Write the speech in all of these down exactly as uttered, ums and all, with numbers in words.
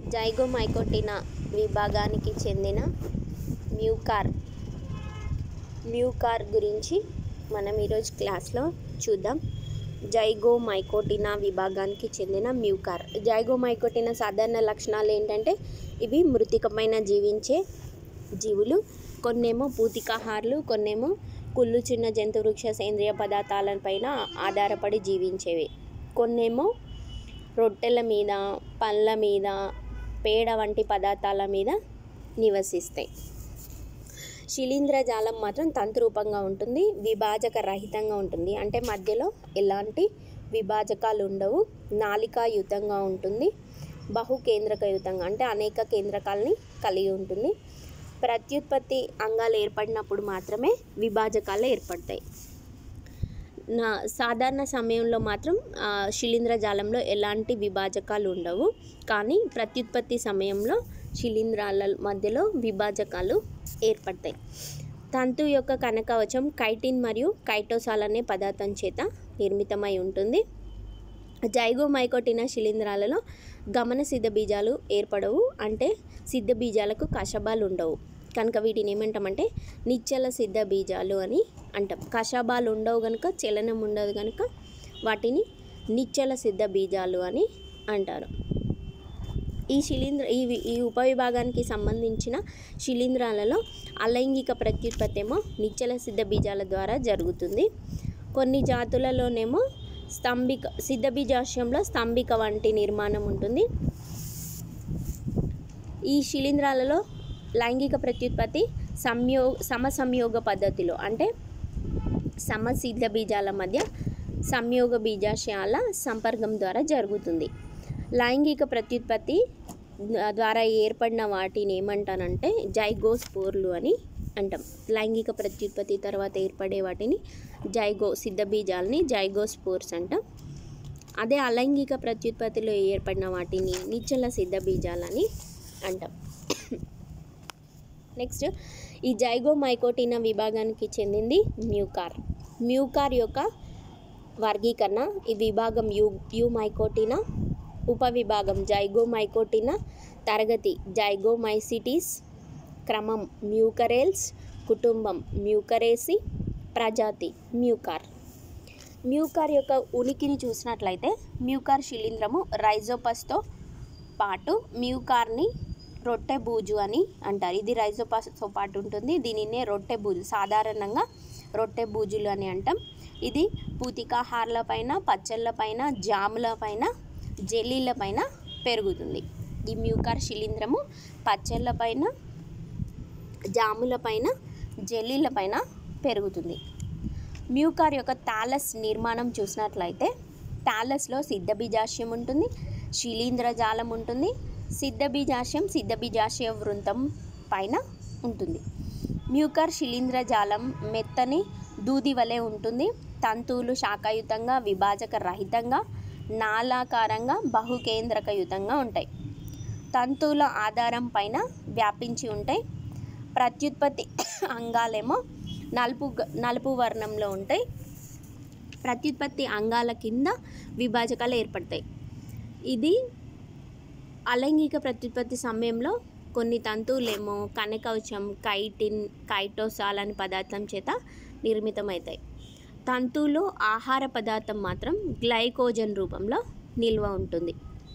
జైగోమైకోటినా విభాగానికి చెందిన Mucor Mucor గురించి మనం ఈరోజు క్లాస్లో చూద్దాం. జైగోమైకోటినా విభాగానికి చెందిన మ్యూకార్. జైగోమైకోటినా సాధారణ లక్షణాలు ఏంటంటే ఇవి మృతికమైన జీవించే జీవులు. కొన్నేమో పూతికాహారులు, కొన్నేమో కుళ్ళు చిన్న జంతు వృక్ష సేంద్రియ పదార్థాలపైన ఆధారపడి జీవించేవి. కొన్నేమో రొట్టెల మీద, పండ్ల మీద, పేడ వంటి పదార్థాల మీద నివసిస్తాయి. శిలీంధ్రజాలం మాత్రం తంతురూపంగా ఉంటుంది, విభాజక రహితంగా ఉంటుంది. అంటే మధ్యలో ఎలాంటి విభాజకాలు ఉండవు, నాళికాయుతంగా ఉంటుంది, బహుకేంద్రకయుతంగా అంటే అనేక కేంద్రకాలని కలిగి ఉంటుంది. ప్రత్యుత్పత్తి అంగాలు ఏర్పడినప్పుడు మాత్రమే విభాజకాలు ఏర్పడతాయి. నా సాధారణ సమయంలో మాత్రం శిలీంధ్రజాలంలో ఎలాంటి విభాజకాలు ఉండవు, కానీ ప్రత్యుత్పత్తి సమయంలో శిలీంధ్రాల మధ్యలో విభాజకాలు ఏర్పడతాయి. తంతు యొక్క కణకవచం కైటిన్ మరియు కైటోసాల్ అనే పదార్థం చేత నిర్మితమై ఉంటుంది. జైగోమైకోటినా శిలీంధ్రాలలో గమన సిద్ధ బీజాలు ఏర్పడవు, అంటే సిద్ధ బీజాలకు కషాబాలు ఉండవు కనుక వీటిని ఏమంటామంటే నిశ్చల సిద్ధ బీజాలు అని అంటాం. కషాబాలు ఉండవు కనుక, చలనం ఉండదు కనుక వాటిని నిశ్చల సిద్ధ బీజాలు అని అంటారు. ఈ శిలీంధ్ర ఈ ఈ ఉపవిభాగానికి సంబంధించిన శిలీంధ్రాలలో అలైంగిక ప్రత్యుత్పత్తి ఏమో నిశ్చల సిద్ధ బీజాల ద్వారా జరుగుతుంది. కొన్ని జాతులలోనేమో స్తంభిక సిద్ధ బీజాశయంలో స్తంభిక వంటి నిర్మాణం ఉంటుంది. ఈ శిలీంధ్రాలలో లైంగిక ప్రత్యుత్పత్తి సంయో సమసంయోగ పద్ధతిలో, అంటే సమసిద్ధ బీజాల మధ్య సంయోగ బీజాశయాల సంపర్కం ద్వారా జరుగుతుంది. లైంగిక ప్రత్యుత్పత్తి ద్వారా ఏర్పడిన వాటిని ఏమంటానంటే జైగోస్పోర్లు అని అంటాం. లైంగిక ప్రత్యుత్పత్తి తర్వాత ఏర్పడే వాటిని జైగో సిద్ధ బీజాలని జైగోస్పోర్స్ అంటాం. అదే అలైంగిక ప్రత్యుత్పత్తిలో ఏర్పడిన వాటిని నిశ్చల సిద్ధ బీజాలని అంటాం. నెక్స్ట్, ఈ జైగోమైకోటినా విభాగానికి చెందింది మ్యూకార్. మ్యూకార్ యొక్క వర్గీకరణ ఈ విభాగం యూ యూమైకోటినా, ఉపవిభాగం జైగోమైకోటినా, తరగతి జైగోమైసిటీస్, క్రమం మ్యూకరేల్స్, కుటుంబం మ్యూకరేసి, ప్రజాతి మ్యూకార్. మ్యూకార్ యొక్క ఉనికిని చూసినట్లయితే మ్యూకార్ శిలీంధ్రము రైజోపస్తో పాటు మ్యూకార్ని రొట్టె బూజు అని అంటారు. ఇది రైజోపస్తో పాటు ఉంటుంది, దీనినే రొట్టె బూజు సాధారణంగా రొట్టె బూజులు అని అంటాం. ఇది పూతికాహారుల పైన, పచ్చళ్ళ పైన, జాముల పైన, జెల్లీల పైన పెరుగుతుంది. ఈ మ్యూకార్ శిలీంధ్రము పచ్చళ్ళ పైన, జాముల పైన, జెల్లీల పైన పెరుగుతుంది. మ్యూకార్ యొక్క థాలస్ నిర్మాణం చూసినట్లయితే థాలస్లో సిద్ధ బీజాశయం ఉంటుంది, శిలీంధ్రజాలం ఉంటుంది. సిద్ధ బీజాశయం సిద్ధ బీజాశయ వృంతం పైన ఉంటుంది. మ్యూకార్ శిలీంధ్రజాలం మెత్తని దూది వలె ఉంటుంది. తంతువులు శాఖాయుతంగా, విభాజక రహితంగా, నాళాకారంగా, బహుకేంద్రకయుతంగా ఉంటాయి. తంతువుల ఆధారం పైన వ్యాపించి ఉంటాయి. ప్రత్యుత్పత్తి అంగాలేమో నలుపు నలుపు వర్ణంలో ఉంటాయి. ప్రత్యుత్పత్తి అంగాల కింద విభాజకాలు ఏర్పడతాయి. ఇది అలైంగిక ప్రత్యుత్పత్తి సమయంలో కొన్ని తంతువులేమో కణకవచం కైటిన్ కైటోసాల్ అనే పదార్థం చేత నిర్మితమవుతాయి. తంతువులో ఆహార పదార్థం మాత్రం గ్లైకోజన్ రూపంలో నిల్వ ఉంటుంది.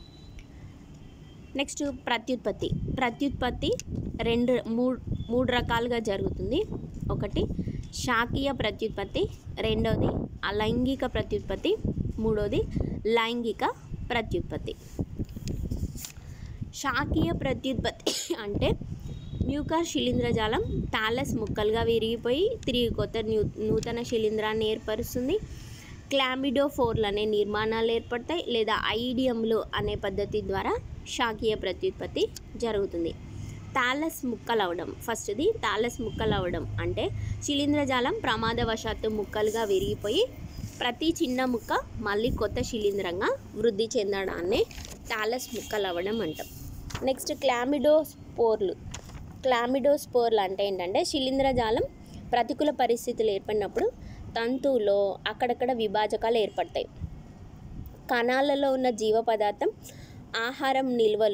నెక్స్ట్, ప్రత్యుత్పత్తి. ప్రత్యుత్పత్తి రెండు మూడు మూడు రకాలుగా జరుగుతుంది. ఒకటి శాకీయ ప్రత్యుత్పత్తి, రెండవది అలైంగిక ప్రత్యుత్పత్తి, మూడవది లైంగిక ప్రత్యుత్పత్తి. శాకీయ ప్రత్యుత్పత్తి అంటే మ్యూకార్ శిలీంధ్రజాలం థాలస్ ముక్కలుగా విరిగిపోయి తిరిగి కొత్త న్యూ నూతన శిలీంధ్రాన్ని ఏర్పరుస్తుంది. క్లామిడోఫోర్లు అనే నిర్మాణాలు ఏర్పడతాయి, లేదా ఐడియంలు అనే పద్ధతి ద్వారా శాకీయ ప్రత్యుత్పత్తి జరుగుతుంది. థాలస్ ముక్కలవడం, ఫస్ట్ది థాలస్ ముక్కలవడం అంటే శిలీంధ్రజాలం ప్రమాదవశాత్తు ముక్కలుగా విరిగిపోయి ప్రతి చిన్న ముక్క మళ్ళీ కొత్త శిలీంధ్రంగా వృద్ధి చెందడాన్ని థాలస్ ముక్కలవడం అంటాం. నెక్స్ట్, క్లామిడోస్పోర్లు. క్లామిడోస్పోర్లు అంటే ఏంటంటే శిలీంధ్రజాలం ప్రతికూల పరిస్థితులు ఏర్పడినప్పుడు తంతువులో అక్కడక్కడ విభాజకాలు ఏర్పడతాయి. కణాలలో ఉన్న జీవ పదార్థం ఆహారం నిల్వలు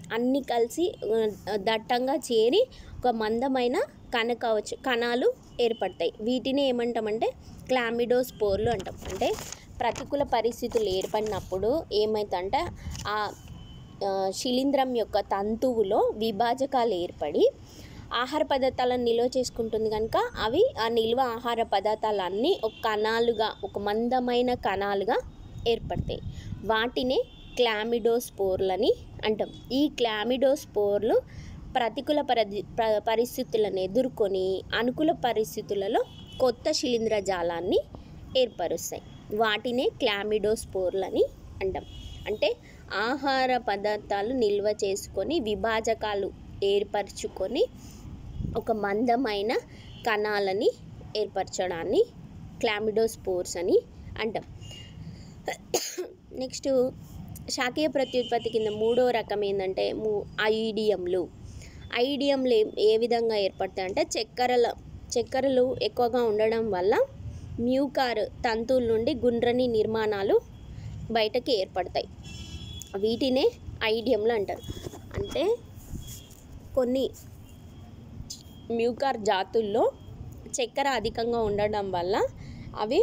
అన్నీ కలిసి దట్టంగా చేరి ఒక మందమైన కణకవచ కణాలు ఏర్పడతాయి. వీటిని ఏమంటామంటే క్లామిడోస్పోర్లు అంటాం. అంటే ప్రతికూల పరిస్థితులు ఏర్పడినప్పుడు ఏమవుతుందంటే ఆ శిలీంధ్రం యొక్క తంతువులో విభాజకాలు ఏర్పడి ఆహార పదార్థాలను నిల్వ చేసుకుంటుంది కనుక అవి ఆ నిల్వ ఆహార పదార్థాలన్నీ ఒక కణాలుగా ఒక మందమైన కణాలుగా ఏర్పడతాయి. వాటినే క్లామిడోస్పోర్లని అంటాం. ఈ క్లామిడోస్పోర్లు ప్రతికూల పరి పరిస్థితులను ఎదుర్కొని అనుకూల పరిస్థితులలో కొత్త శిలీంధ్ర జాలాన్ని ఏర్పరుస్తాయి. వాటినే క్లామిడోస్పోర్లని అంటాం. అంటే ఆహార పదార్థాలు నిల్వ చేసుకొని విభాజకాలు ఏర్పరచుకొని ఒక మందమైన కణాలని ఏర్పరచడాన్ని క్లామిడోస్పోర్స్ అని అంటాం. నెక్స్ట్ శాఖీయ ప్రత్యుత్పత్తి కింద మూడో రకం ఏంటంటే ఐడియంలు. ఐడియంలు ఏ విధంగా ఏర్పడతాయి అంటే చక్కెరల చక్కెరలు ఎక్కువగా ఉండడం వల్ల మ్యూకార్ తంతువుల నుండి గుండ్రని నిర్మాణాలు బయటకి ఏర్పడతాయి. వీటినే ఐడియంలు అంటారు. అంటే కొన్ని మ్యూకార్ జాతుల్లో చక్కెర అధికంగా ఉండడం వల్ల అవి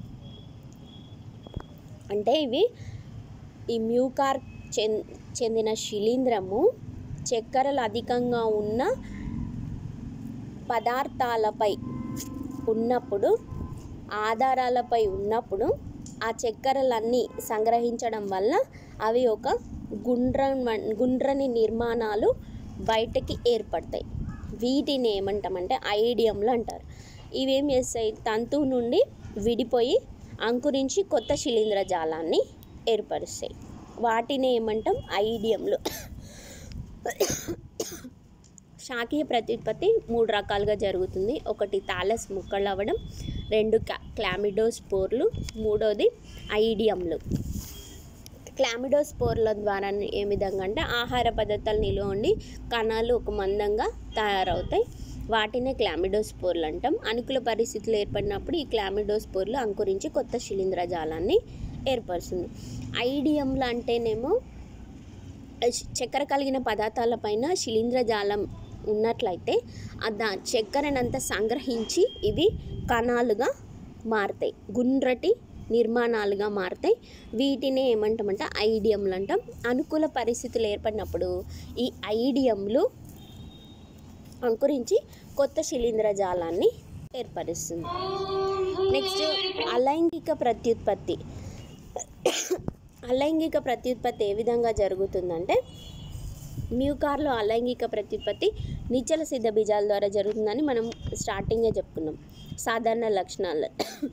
అంటే ఇవి ఈ మ్యూకార్ చెందిన శిలీంధ్రము చక్కెరలు అధికంగా ఉన్న పదార్థాలపై ఉన్నప్పుడు ఆధారాలపై ఉన్నప్పుడు ఆ చక్కెరలన్నీ సంగ్రహించడం వల్ల అవి ఒక గుండ్ర గుండ్రని నిర్మాణాలు బయటకి ఏర్పడతాయి. వీటిని ఏమంటామంటే ఐడియంలు అంటారు. ఇవేం చేస్తాయి? తంతువు నుండి విడిపోయి అంకురించి కొత్త శిలీంధ్ర జాలాన్ని ఏర్పరుస్తాయి. వాటిని ఏమంటాం? ఐడియంలు. శాఖీయ ప్రత్యుత్పత్తి మూడు రకాలుగా జరుగుతుంది. ఒకటి థాలస్ ముక్కలు అవ్వడం, రెండు క్లామిడోస్పోర్లు, మూడోది ఐడియంలు. క్లామిడోస్పోర్ల ద్వారా ఏ విధంగా అంటే ఆహార పదార్థాలు నిల్వ ఉండి కణాలు ఒక మందంగా తయారవుతాయి. వాటినే క్లామిడోస్పోర్లు అంటాం. అనుకూల పరిస్థితులు ఏర్పడినప్పుడు ఈ క్లామిడోస్పోర్లు అంకురించి కొత్త శిలీంధ్ర జాలాన్ని ఏర్పరుస్తుంది. ఐడియంలు అంటేనేమో చక్కెర కలిగిన పదార్థాలపైన శిలీంధ్ర జాలం ఉన్నట్లయితే దా చక్కెరనంతా సంగ్రహించి ఇవి కణాలుగా మారుతాయి, గుండ్రటి నిర్మాణాలుగా మారుతాయి. వీటిని ఏమంటామంటే ఐడియంలు అంటాం. అనుకూల పరిస్థితులు ఏర్పడినప్పుడు ఈ ఐడియంలు అంకురించి కొత్త శిలీంధ్ర జాలాన్ని ఏర్పరుస్తుంది. నెక్స్ట్ అలైంగిక ప్రత్యుత్పత్తి. అలైంగిక ప్రత్యుత్పత్తి ఏ విధంగా జరుగుతుందంటే మ్యూకార్లో అలైంగిక ప్రత్యుత్పత్తి నిశ్చల సిద్ధ బీజాల ద్వారా జరుగుతుందని మనం స్టార్టింగే చెప్పుకున్నాం. సాధారణ లక్షణాలు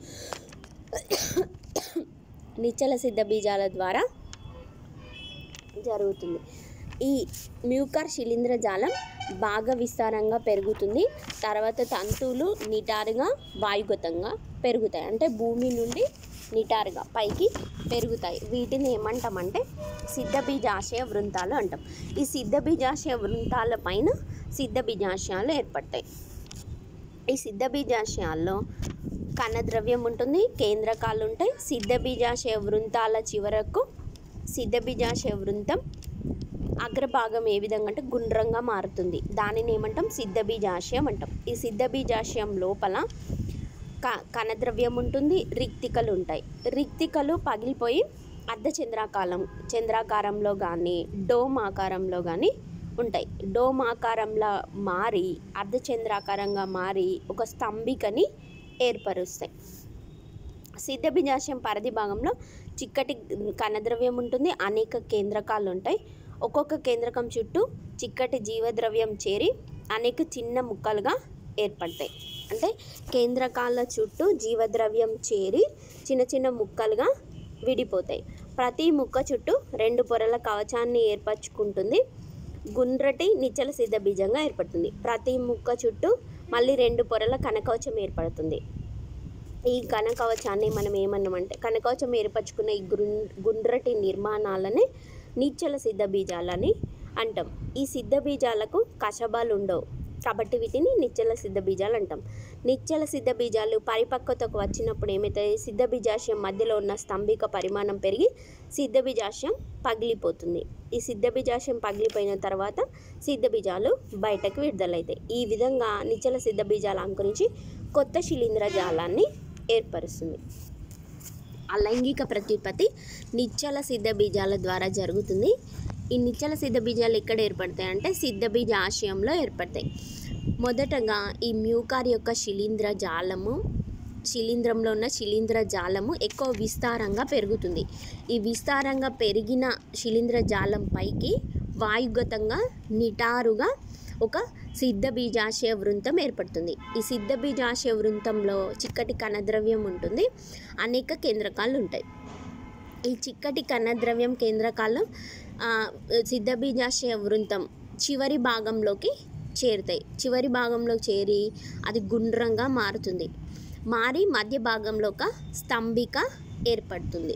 నిశ్చల సిద్ధ బీజాల ద్వారా జరుగుతుంది. ఈ మ్యూకార్ శిలీంధ్ర జాలం బాగా విస్తారంగా పెరుగుతుంది. తర్వాత తంతువులు నిటారుగా వాయుగతంగా పెరుగుతాయి. అంటే భూమి నుండి నిటారుగా పైకి పెరుగుతాయి. వీటిని ఏమంటామంటే సిద్ధ బీజాశయ వృంతాలు అంటాం. ఈ సిద్ధ బీజాశయ వృంతాల పైన సిద్ధ బీజాశయాలు ఏర్పడతాయి. ఈ సిద్ధ బీజాశయాల్లో కణద్రవ్యం ఉంటుంది, కేంద్రకాలు ఉంటాయి. సిద్ధ బీజాశయ వృంతాల చివరకు సిద్ధ బీజాశయ వృంతం అగ్రభాగం ఏ విధంగా అంటే గుండ్రంగా మారుతుంది. దానిని ఏమంటాం? సిద్ధ బీజాశయం అంటాం. ఈ సిద్ధ బీజాశయం లోపల క కణద్రవ్యం ఉంటుంది, రిక్తికలు ఉంటాయి. రిక్తికలు పగిలిపోయి అర్ధ చంద్రాకారం చంద్రాకారంలో కానీ డోమ్ ఆకారంలో కానీ ఉంటాయి. డోమ్ ఆకారంలో మారి అర్ధచంద్రాకారంగా మారి ఒక స్తంభికని ఏర్పరుస్తాయి. సిద్ధ బీజాశయం పరిధి భాగంలో చిక్కటి కణద్రవ్యం ఉంటుంది, అనేక కేంద్రకాలు ఉంటాయి. ఒక్కొక్క కేంద్రకం చుట్టూ చిక్కటి జీవద్రవ్యం చేరి అనేక చిన్న ముక్కలుగా ఏర్పడతాయి. అంటే కేంద్రకాల చుట్టూ జీవద్రవ్యం చేరి చిన్న చిన్న ముక్కలుగా విడిపోతాయి. ప్రతి ముక్క చుట్టూ రెండు పొరల కవచాన్ని ఏర్పరచుకుంటుంది. గుండ్రటి నిశ్చల సిద్ధ బీజంగా ఏర్పడుతుంది. ప్రతి ముక్క చుట్టూ మళ్ళీ రెండు పొరల కణకవచం ఏర్పడుతుంది. ఈ కణకవచాన్ని మనం ఏమన్నామంటే కణకవచం ఏర్పరచుకున్న ఈ గుం గుండ్రటి నిర్మాణాలని నిశ్చల సిద్ధ బీజాలని అంటాం. ఈ సిద్ధ బీజాలకు కషబాలు ఉండవు. కాబట్టి వీటిని నిశ్చల సిద్ధ బీజాలు అంటాం. నిశ్చల సిద్ధ బీజాలు పరిపక్వతకు వచ్చినప్పుడు ఏమవుతాయి, సిద్ధ బీజాశయం మధ్యలో ఉన్న స్తంభిక పరిమాణం పెరిగి సిద్ధ బీజాశయం పగిలిపోతుంది. ఈ సిద్ధ బీజాశయం పగిలిపోయిన తర్వాత సిద్ధ బీజాలు బయటకు విడుదలవుతాయి. ఈ విధంగా నిశ్చల సిద్ధ బీజాలు అంకురించి కొత్త శిలీంధ్ర జాలాన్ని ఏర్పరుస్తుంది. అలైంగిక ప్రత్యుత్పత్తి నిశ్చల సిద్ధ బీజాల ద్వారా జరుగుతుంది. ఈ నిశ్చల సిద్ధ బీజాలు ఎక్కడ ఏర్పడతాయి అంటే సిద్ధ బీజ ఆశయంలో ఏర్పడతాయి. మొదటగా ఈ మ్యూకార్ యొక్క శిలీంధ్ర జాలము శిలీంధ్రంలో ఉన్న శిలీంధ్ర జాలము ఎక్కువ విస్తారంగా పెరుగుతుంది. ఈ విస్తారంగా పెరిగిన శిలీంధ్ర జాలం పైకి వాయుగతంగా నిటారుగా ఒక సిద్ధ బీజాశయ వృంతం ఏర్పడుతుంది. ఈ సిద్ధ బీజాశయ వృంతంలో చిక్కటి కణద్రవ్యం ఉంటుంది, అనేక కేంద్రకాలు ఉంటాయి. ఈ చిక్కటి కణద్రవ్యం కేంద్రకాలు సిద్ధ బీజాశయ వృంతం చివరి భాగంలోకి చేరుతాయి. చివరి భాగంలో చేరి అది గుండ్రంగా మారుతుంది. మారి మధ్య భాగంలో ఒక స్తంభిక ఏర్పడుతుంది.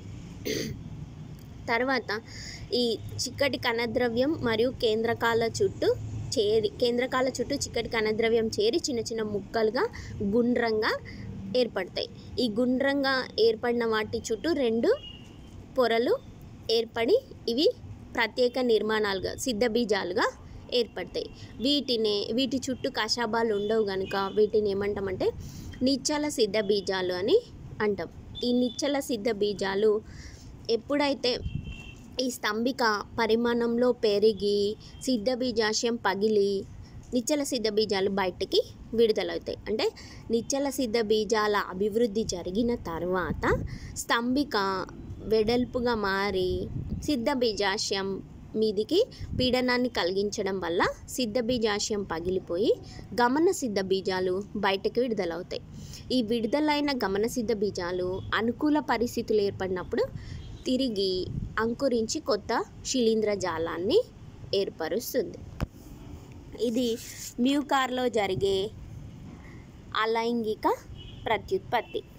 తర్వాత ఈ చిక్కటి కణద్రవ్యం మరియు కేంద్రకాల చుట్టూ చేరి కేంద్రకాల చుట్టూ చిక్కటి కణద్రవ్యం చేరి చిన్న చిన్న ముక్కలుగా గుండ్రంగా ఏర్పడతాయి. ఈ గుండ్రంగా ఏర్పడిన వాటి చుట్టూ రెండు పొరలు ఏర్పడి ఇవి ప్రత్యేక నిర్మాణాలుగా సిద్ధ బీజాలుగా ఏర్పడతాయి. వీటినే వీటి చుట్టూ కషాబాలు ఉండవు కనుక వీటిని ఏమంటామంటే నిశ్చల సిద్ధ బీజాలు అని అంటాం. ఈ నిశ్చల సిద్ధ బీజాలు ఎప్పుడైతే ఈ స్తంభిక పరిమాణంలో పెరిగి సిద్ధ బీజాశయం పగిలి నిశ్చల సిద్ధ బీజాలు బయటికి విడుదలవుతాయి. అంటే నిశ్చల సిద్ధ బీజాల అభివృద్ధి జరిగిన తర్వాత స్తంభిక వెడల్పుగా మారి సిద్ధ బీజాశయం మీదికి పీడనాన్ని కలిగించడం వల్ల సిద్ధ బీజాశయం పగిలిపోయి గమన సిద్ధ బీజాలు బయటకు విడుదలవుతాయి. ఈ విడుదలైన గమన సిద్ధ బీజాలు అనుకూల పరిస్థితులు ఏర్పడినప్పుడు తిరిగి అంకురించి కొత్త శిలీంధ్ర జాలాన్ని ఏర్పరుస్తుంది. ఇది మ్యూకార్లో జరిగే అలైంగిక ప్రత్యుత్పత్తి.